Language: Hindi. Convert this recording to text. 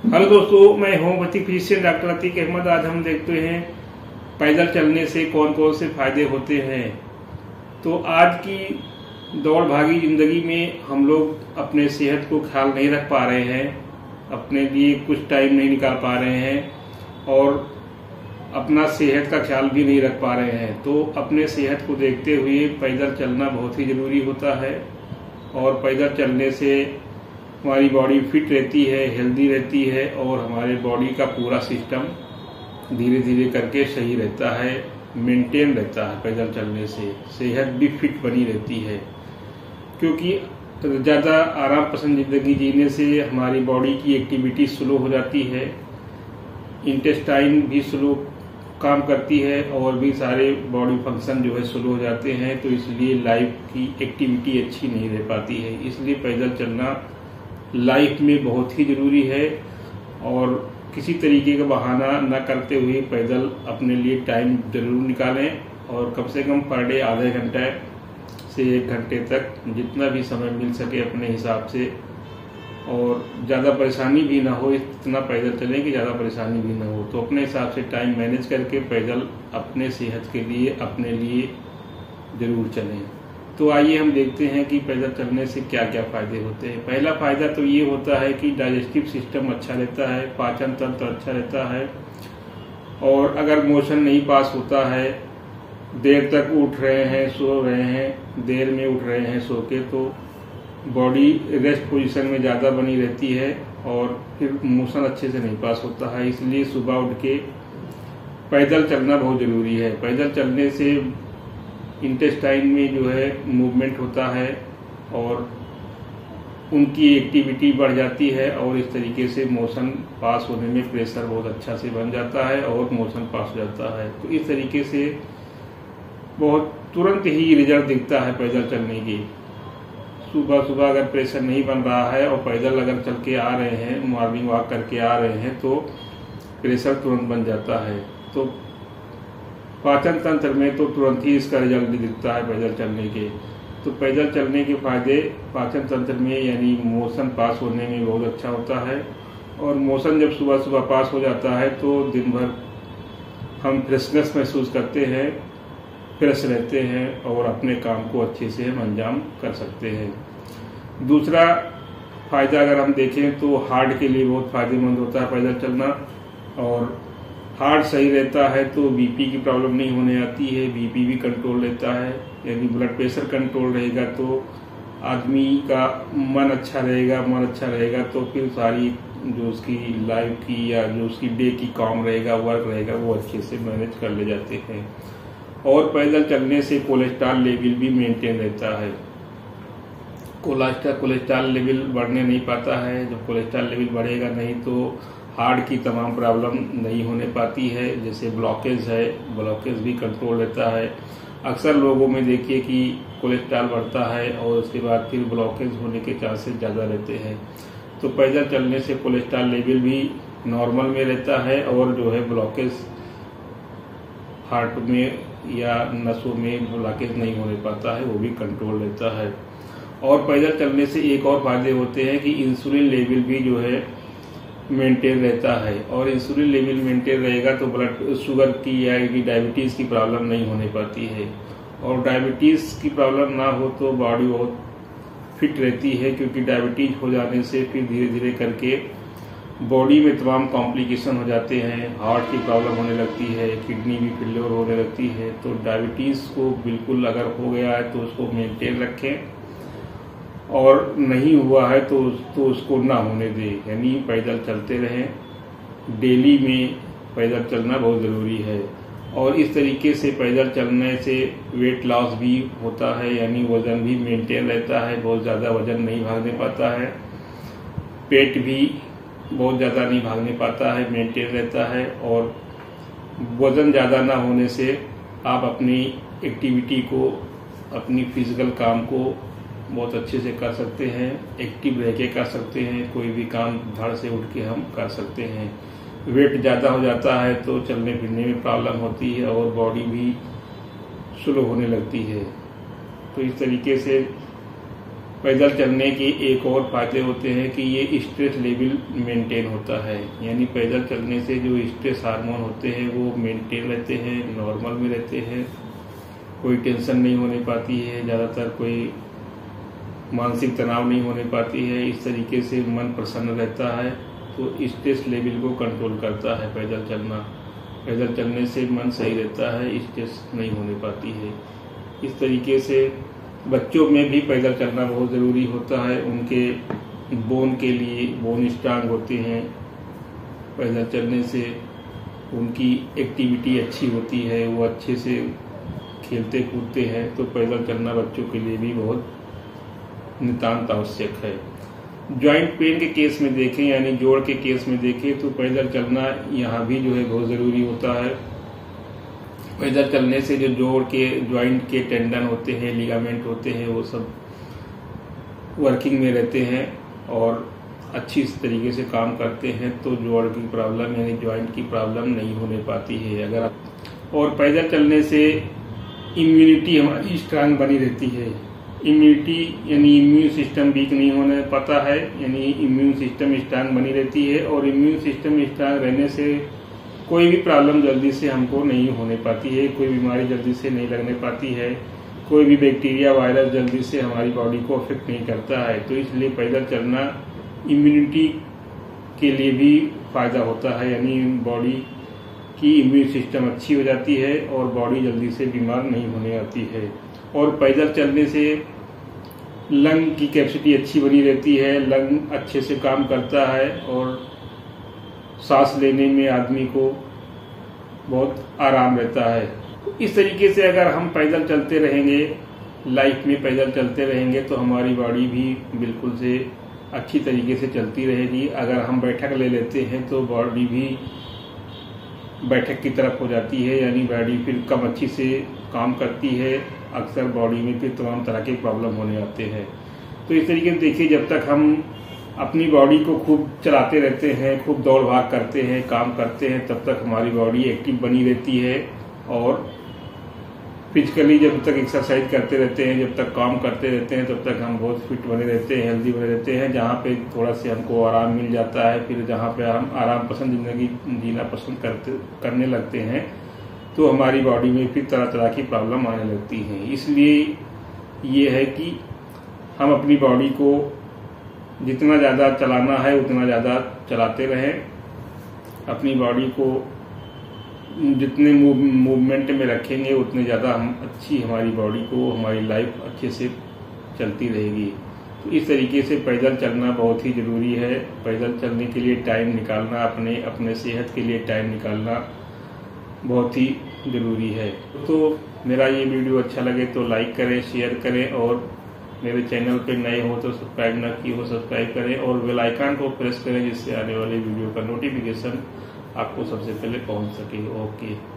हेलो दोस्तों, मैं homeopathic physician doctor Atiq Ahmad. आज हम देखते हैं पैदल चलने से कौन कौन से फायदे होते हैं। तो आज की दौड़ भागी जिंदगी में हम लोग अपने सेहत को ख्याल नहीं रख पा रहे हैं, अपने लिए कुछ टाइम नहीं निकाल पा रहे हैं और अपना सेहत का ख्याल भी नहीं रख पा रहे हैं। तो अपने सेहत को देखते हुए पैदल चलना बहुत ही ज़रूरी होता है और पैदल चलने से हमारी बॉडी फिट रहती है, हेल्दी रहती है और हमारे बॉडी का पूरा सिस्टम धीरे धीरे करके सही रहता है, मेंटेन रहता है। पैदल चलने से सेहत भी फिट बनी रहती है, क्योंकि ज़्यादा आराम पसंद ज़िंदगी जीने से हमारी बॉडी की एक्टिविटी स्लो हो जाती है, इंटेस्टाइन भी स्लो काम करती है और भी सारे बॉडी फंक्शन जो है स्लो हो जाते हैं। तो इसलिए लाइफ की एक्टिविटी अच्छी नहीं रह पाती है। इसलिए पैदल चलना लाइफ में बहुत ही ज़रूरी है और किसी तरीके का बहाना न करते हुए पैदल अपने लिए टाइम जरूर निकालें और कम से कम पर डे आधे घंटे से 1 घंटे तक जितना भी समय मिल सके अपने हिसाब से, और ज़्यादा परेशानी भी ना हो इतना पैदल चलें कि ज़्यादा परेशानी भी ना हो। तो अपने हिसाब से टाइम मैनेज करके पैदल अपने सेहत के लिए अपने लिए ज़रूर चलें। तो आइए हम देखते हैं कि पैदल चलने से क्या क्या फायदे होते हैं। पहला फायदा तो ये होता है कि डाइजेस्टिव सिस्टम अच्छा रहता है, पाचन तंत्र अच्छा रहता है और अगर मोशन नहीं पास होता है, देर तक उठ रहे हैं, सो रहे हैं, देर में उठ रहे हैं सो के, तो बॉडी रेस्ट पोजीशन में ज़्यादा बनी रहती है और फिर मोशन अच्छे से नहीं पास होता है। इसलिए सुबह उठ के पैदल चलना बहुत ज़रूरी है। पैदल चलने से इंटेस्टाइन में जो है मूवमेंट होता है और उनकी एक्टिविटी बढ़ जाती है और इस तरीके से मोशन पास होने में प्रेशर बहुत अच्छा से बन जाता है और मोशन पास हो जाता है। तो इस तरीके से बहुत तुरंत ही रिजल्ट दिखता है पैदल चलने की। सुबह सुबह अगर प्रेशर नहीं बन रहा है और पैदल अगर चल के आ रहे हैं, मॉर्निंग वॉक करके आ रहे हैं, तो प्रेशर तुरंत बन जाता है। तो पाचन तंत्र में तो तुरंत ही इसका रिजल्ट दिखता है पैदल चलने के। तो पैदल चलने के फायदे पाचन तंत्र में यानी मोशन पास होने में बहुत अच्छा होता है और मोशन जब सुबह सुबह पास हो जाता है तो दिन भर हम फ्रेशनेस महसूस करते हैं, फ्रेश रहते हैं और अपने काम को अच्छे से हम अंजाम कर सकते हैं। दूसरा फायदा अगर हम देखें तो हार्ट के लिए बहुत फायदेमंद होता है पैदल चलना, और हार्ट सही रहता है तो बीपी की प्रॉब्लम नहीं होने आती है, बीपी भी कंट्रोल रहता है, यानी ब्लड प्रेशर कंट्रोल रहेगा तो आदमी का मन अच्छा रहेगा। मन अच्छा रहेगा तो फिर सारी जो उसकी लाइफ की या जो उसकी डे की काम रहेगा, वर्क रहेगा, वो अच्छे से मैनेज कर ले जाते हैं। और पैदल चलने से कोलेस्ट्रॉल लेवल भी मेंटेन रहता है। कोलेस्ट्रॉल लेवल बढ़ने नहीं पाता है। जब कोलेस्ट्रॉल लेवल बढ़ेगा नहीं तो हार्ट की तमाम प्रॉब्लम नहीं होने पाती है। जैसे ब्लॉकेज है, ब्लॉकेज भी कंट्रोल रहता है। अक्सर लोगों में देखिए कि कोलेस्ट्रॉल बढ़ता है और उसके बाद फिर ब्लॉकेज होने के चांसेस ज़्यादा रहते हैं। तो पैदल चलने से कोलेस्ट्रॉल लेवल भी नॉर्मल में रहता है और जो है ब्लॉकेज हार्ट में या नसों में ब्लॉकेज नहीं होने पाता है, वो भी कंट्रोल रहता है। और पैदल चलने से एक और फायदे होते हैं कि इंसुलिन लेवल भी जो है मेंटेन रहता है, और इंसुलिन लेवल मेंटेन रहेगा तो ब्लड शुगर की या डायबिटीज़ की प्रॉब्लम नहीं होने पाती है। और डायबिटीज़ की प्रॉब्लम ना हो तो बॉडी बहुत फिट रहती है, क्योंकि डायबिटीज हो जाने से फिर धीरे धीरे करके बॉडी में तमाम कॉम्प्लिकेशन हो जाते हैं। हार्ट की प्रॉब्लम होने लगती है, किडनी भी फेलियर होने लगती है। तो डायबिटीज़ को बिल्कुल अगर हो गया है तो उसको मेंटेन रखें और नहीं हुआ है तो उसको ना होने दें, यानी पैदल चलते रहें। डेली में पैदल चलना बहुत ज़रूरी है और इस तरीके से पैदल चलने से वेट लॉस भी होता है, यानी वज़न भी मेंटेन रहता है। बहुत ज़्यादा वज़न नहीं भागने पाता है, पेट भी बहुत ज़्यादा नहीं भागने पाता है, मेंटेन रहता है। और वज़न ज़्यादा ना होने से आप अपनी एक्टिविटी को, अपनी फिजिकल काम को बहुत अच्छे से कर सकते हैं, एक्टिव रह के कर सकते हैं, कोई भी काम धड़ से उठ के हम कर सकते हैं। वेट ज़्यादा हो जाता है तो चलने फिरने में प्रॉब्लम होती है और बॉडी भी स्लो होने लगती है। तो इस तरीके से पैदल चलने के एक और फायदे होते हैं कि ये स्ट्रेस लेवल मेंटेन होता है, यानी पैदल चलने से जो स्ट्रेस हार्मोन होते हैं वो मेंटेन रहते हैं, नॉर्मल में रहते हैं, कोई टेंशन नहीं होने पाती है, ज़्यादातर कोई मानसिक तनाव नहीं होने पाती है। इस तरीके से मन प्रसन्न रहता है, तो स्ट्रेस लेवल को कंट्रोल करता है पैदल चलना। पैदल चलने से मन सही रहता है, स्ट्रेस नहीं होने पाती है। इस तरीके से बच्चों में भी पैदल चलना बहुत ज़रूरी होता है, उनके बोन के लिए, बोन स्ट्रांग होते हैं। पैदल चलने से उनकी एक्टिविटी अच्छी होती है, वो अच्छे से खेलते कूदते हैं, तो पैदल चलना बच्चों के लिए भी बहुत नितांत आवश्यक है। जॉइंट पेन के केस में देखें, यानी जोड़ के केस में देखें, तो पैदल चलना यहाँ भी जो है बहुत ज़रूरी होता है। पैदल चलने से जो जोड़ के, जॉइंट के टेंडन होते हैं, लिगामेंट होते हैं, वो सब वर्किंग में रहते हैं और अच्छी तरीके से काम करते हैं, तो जोड़ की प्रॉब्लम यानी जॉइंट की प्रॉब्लम नहीं होने पाती है अगर आप। और पैदल चलने से इम्यूनिटी हमारी स्ट्रांग बनी रहती है। इम्यूनिटी यानी इम्यून सिस्टम वीक नहीं होने पाता है, यानी इम्यून सिस्टम स्ट्रांग बनी रहती है। और इम्यून सिस्टम स्ट्रांग रहने से कोई भी प्रॉब्लम जल्दी से हमको नहीं होने पाती है, कोई बीमारी जल्दी से नहीं लगने पाती है, कोई भी बैक्टीरिया वायरस जल्दी से हमारी बॉडी को अफेक्ट नहीं करता है। तो इसलिए पैदल चलना इम्यूनिटी के लिए भी फायदा होता है, यानी बॉडी की इम्यून सिस्टम अच्छी हो जाती है और बॉडी जल्दी से बीमार नहीं होने आती है। और पैदल चलने से लंग की कैपेसिटी अच्छी बनी रहती है, लंग अच्छे से काम करता है और सांस लेने में आदमी को बहुत आराम रहता है। इस तरीके से अगर हम पैदल चलते रहेंगे, लाइफ में पैदल चलते रहेंगे, तो हमारी बॉडी भी बिल्कुल से अच्छी तरीके से चलती रहेगी। अगर हम बैठक ले लेते हैं तो बॉडी भी बैठक की तरफ हो जाती है, यानी बॉडी फिर कम अच्छी से काम करती है। अक्सर बॉडी में फिर तमाम तरह के प्रॉब्लम होने आते हैं। तो इस तरीके से देखिए, जब तक हम अपनी बॉडी को खूब चलाते रहते हैं, खूब दौड़ भाग करते हैं, काम करते हैं, तब तक हमारी बॉडी एक्टिव बनी रहती है। और फिजिकली जब तक एक्सरसाइज करते रहते हैं, जब तक काम करते रहते हैं, तब तक हम बहुत फिट बने रहते हैं, हेल्दी बने रहते हैं। जहाँ पे थोड़ा से हमको आराम मिल जाता है, फिर जहाँ पे हम आराम पसंद जिंदगी जीना पसंद करने लगते हैं, तो हमारी बॉडी में फिर तरह तरह की प्रॉब्लम आने लगती हैं। इसलिए ये है कि हम अपनी बॉडी को जितना ज़्यादा चलाना है उतना ज़्यादा चलाते रहें। अपनी बॉडी को जितने मूवमेंट में रखेंगे उतने ज़्यादा हमारी बॉडी को, हमारी लाइफ अच्छे से चलती रहेगी। तो इस तरीके से पैदल चलना बहुत ही ज़रूरी है। पैदल चलने के लिए टाइम निकालना, अपने सेहत के लिए टाइम निकालना बहुत ही ज़रूरी है। तो मेरा ये वीडियो अच्छा लगे तो लाइक करें, शेयर करें, और मेरे चैनल पे नए हो तो सब्सक्राइब ना किए हो सब्सक्राइब करें और बेल आइकन को प्रेस करें, जिससे आने वाले वीडियो का नोटिफिकेशन आपको सबसे पहले पहुंच सके। ओके।